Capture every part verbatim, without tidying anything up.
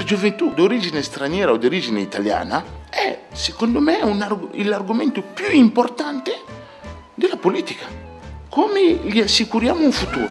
gioventù d'origine straniera o di origine italiana è, secondo me, un arg- l'argomento più importante della politica. Come gli assicuriamo un futuro?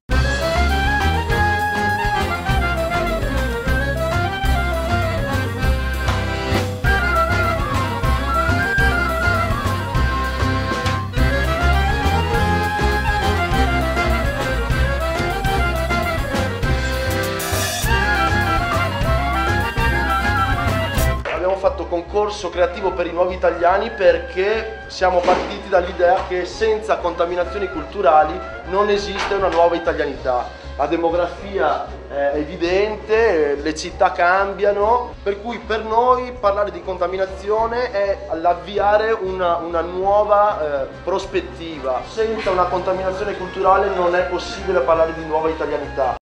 Abbiamo fatto concorso creativo per i nuovi italiani perché siamo partiti dall'idea che senza contaminazioni culturali non esiste una nuova italianità. La demografia è evidente, le città cambiano, per cui per noi parlare di contaminazione è l'avviare una, una nuova eh, prospettiva. Senza una contaminazione culturale non è possibile parlare di nuova italianità.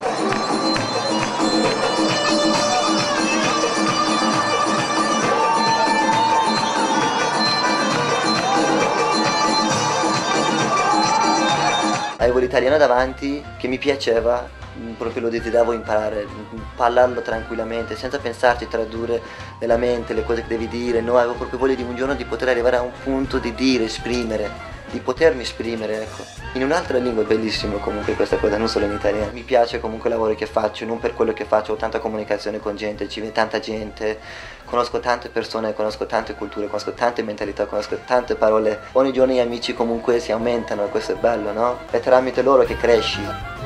Avevo l'italiano davanti che mi piaceva, proprio lo desideravo imparare, parlarlo tranquillamente, senza pensarci, tradurre nella mente le cose che devi dire. No, avevo proprio voglia di un giorno di poter arrivare a un punto di dire, esprimere, di potermi esprimere, ecco. In un'altra lingua è bellissimo comunque questa cosa, non solo in italiano. Mi piace comunque il lavoro che faccio, non per quello che faccio, ho tanta comunicazione con gente, ci vede tanta gente, conosco tante persone, conosco tante culture, conosco tante mentalità, conosco tante parole. Ogni giorno gli amici comunque si aumentano e questo è bello, no? È tramite loro che cresci.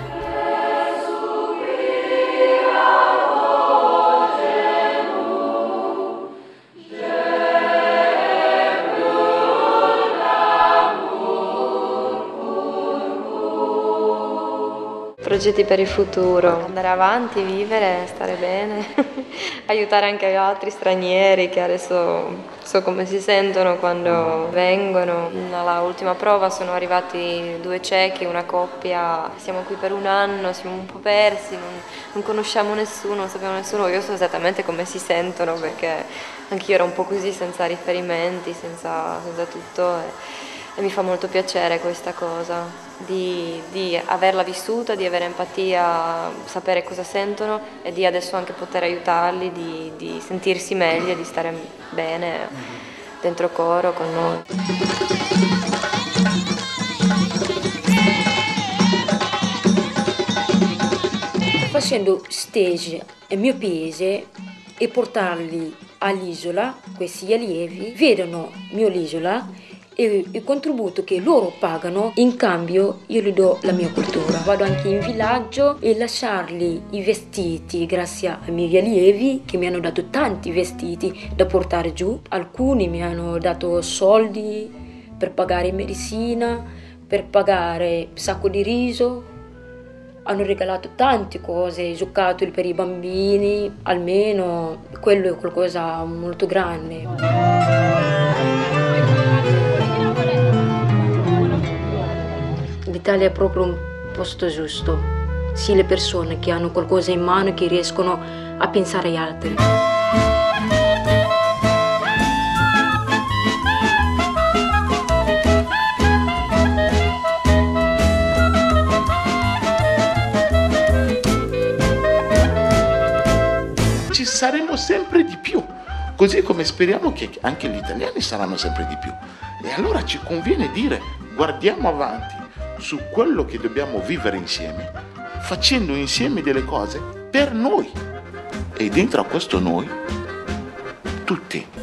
Progetti per il futuro, andare avanti, vivere, stare bene, aiutare anche gli altri stranieri che adesso so come si sentono quando vengono. Alla ultima prova sono arrivati due cechi, una coppia, siamo qui per un anno, siamo un po' persi, non, non conosciamo nessuno, non sappiamo nessuno, io so esattamente come si sentono perché anch'io ero un po' così senza riferimenti, senza, senza tutto. E, E mi fa molto piacere questa cosa, di, di averla vissuta, di avere empatia, sapere cosa sentono e di adesso anche poter aiutarli, di, di sentirsi meglio e di stare bene dentro coro con noi. Facendo stage nel mio paese e portarli all'isola, questi allievi vedono mio l'isola e il contributo che loro pagano, in cambio io gli do la mia cultura. Vado anche in villaggio e lasciargli i vestiti grazie ai miei allievi che mi hanno dato tanti vestiti da portare giù. Alcuni mi hanno dato soldi per pagare medicina, per pagare un sacco di riso, hanno regalato tante cose, giocattoli per i bambini, almeno quello è qualcosa molto grande. L'Italia è proprio un posto giusto, sì, le persone che hanno qualcosa in mano e che riescono a pensare agli altri. Ci saremo sempre di più, così come speriamo che anche gli italiani saranno sempre di più. E allora ci conviene dire, guardiamo avanti su quello che dobbiamo vivere insieme, facendo insieme delle cose per noi. E dentro a questo noi, tutti